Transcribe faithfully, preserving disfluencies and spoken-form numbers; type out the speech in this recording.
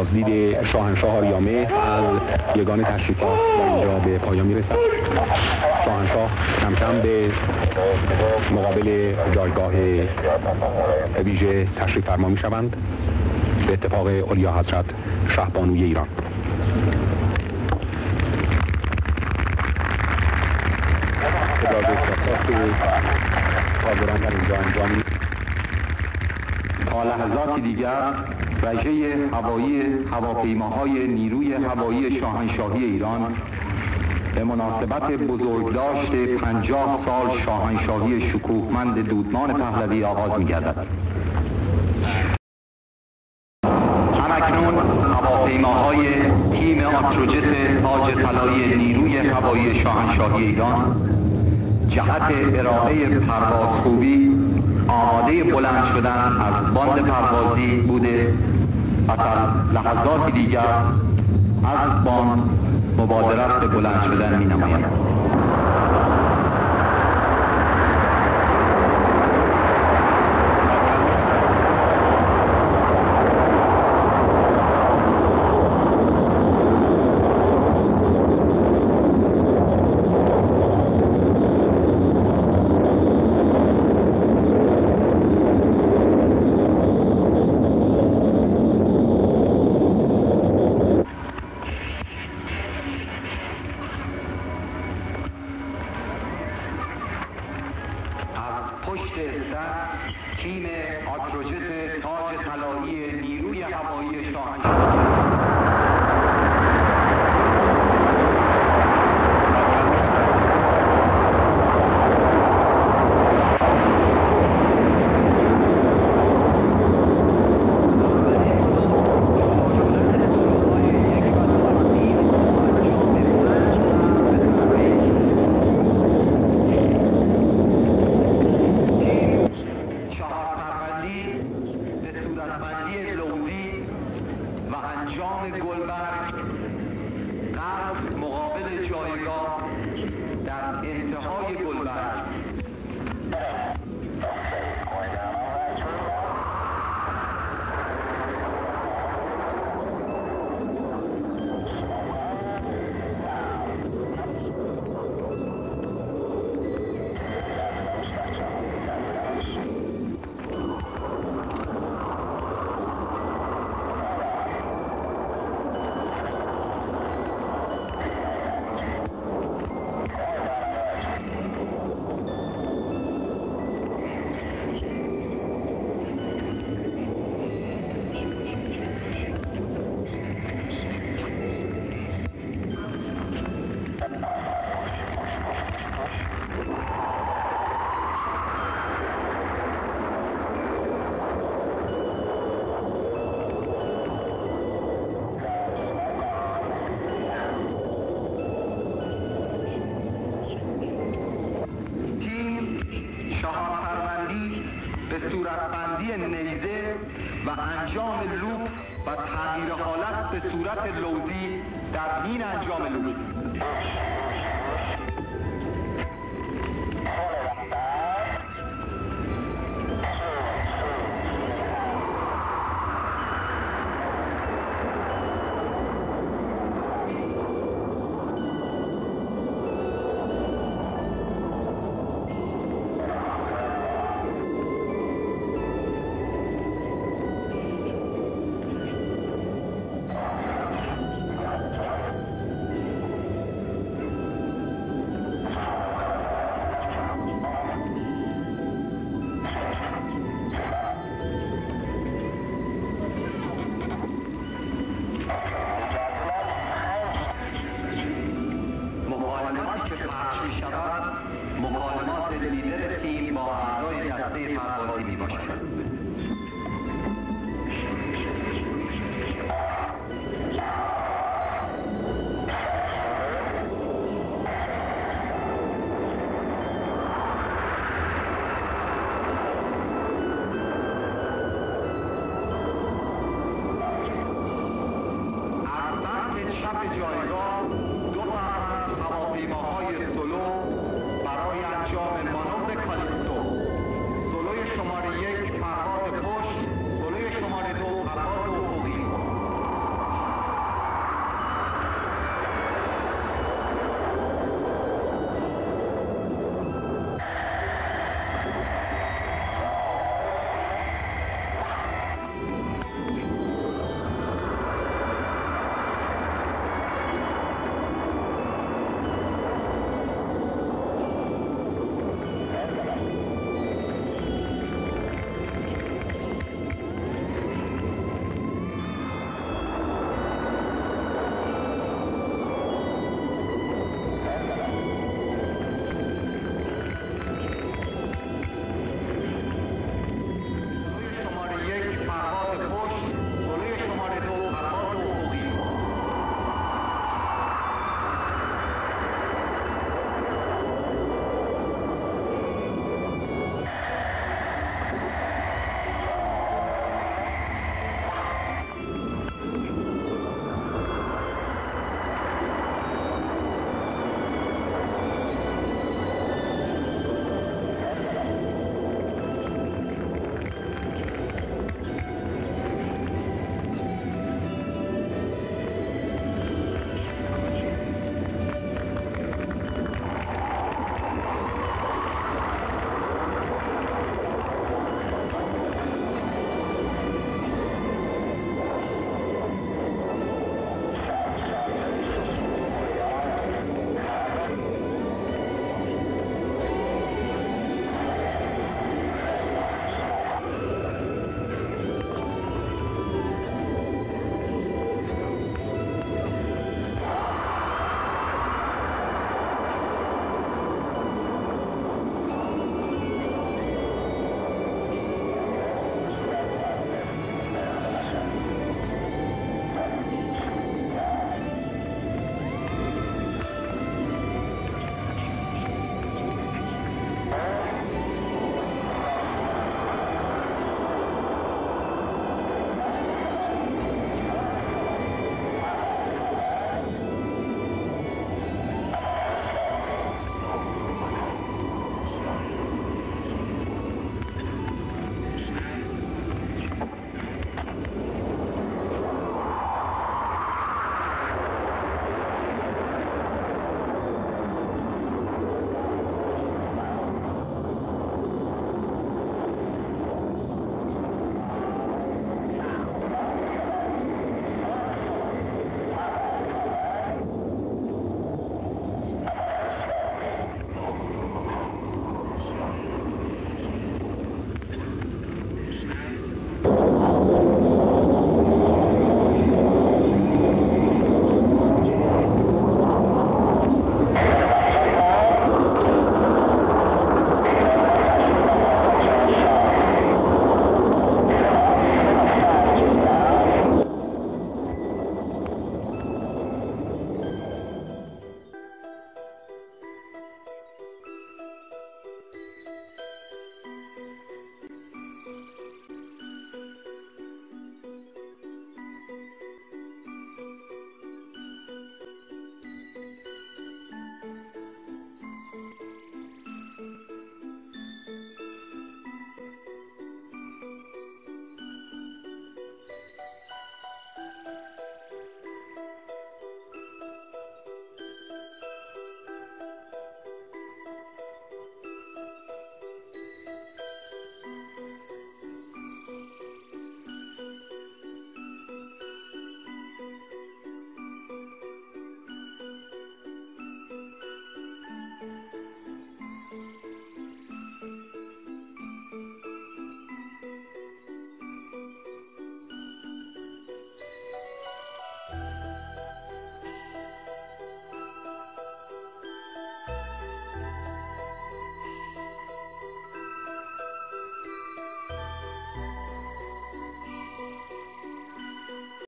بازدید شاهنشاه آریامهر از یگان تشریفات در اینجا به پایان میرسد. شاهنشاه کم کم به مقابل جایگاه ویژه تشریف فرما می شوند به اتفاق علیا حضرت شهبانوی ایران. ابراز احساسات حاضران در اینجا انجام تا لحظاتی دیگر رژه هوایی هواپیماهای نیروی هوایی شاهنشاهی ایران به مناسبت بزرگداشت پنجاه سال شاهنشاهی شکوهمند دودمان پهلوی آغاز می‌گردد. همکنون هواپیماهای تیم آتروجت تاج طلایی نیروی هوایی شاهنشاهی ایران جهت ارائه پرواز خوبی آماده بلند شدن از باند پروازی بوده و در لحظات دیگر از باند مبادرت به بلند شدن می نماید. تیم آتروجت تاج طلایی نیروی هوایی شاهنشاهی صورتبندی نیزه و انجام لوپ و تغییر حالت به صورت لوزی در حین انجام لوپ. Jaiga